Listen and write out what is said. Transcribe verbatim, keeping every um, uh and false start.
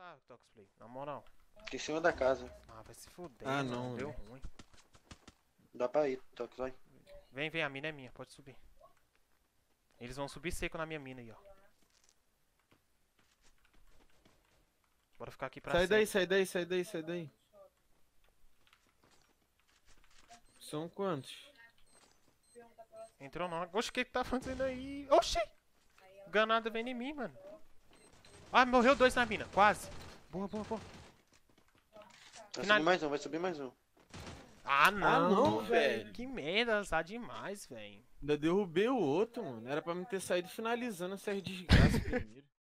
lá, Toxplay, na moral. Aqui em cima da casa. Ah, vai se fuder, Ah, mano, não, deu velho. ruim. Dá pra ir, Tox, vai. Vem, vem, a mina é minha, pode subir. Eles vão subir seco na minha mina aí, ó. Bora ficar aqui pra Sai daí, sempre. sai daí, sai daí, sai daí. São quantos? Entrou não. Oxe, o que que tá fazendo aí? Oxi! Ganada vem em mim, mano. Ah, morreu dois na mina, quase. Boa, boa, boa. Vai Final- subir mais um, vai subir mais um. Ah, não, não, velho. velho. Que merda, tá demais, velho. Ainda derrubei o outro, mano. Era pra me ter saído finalizando essas desgraças primeiro.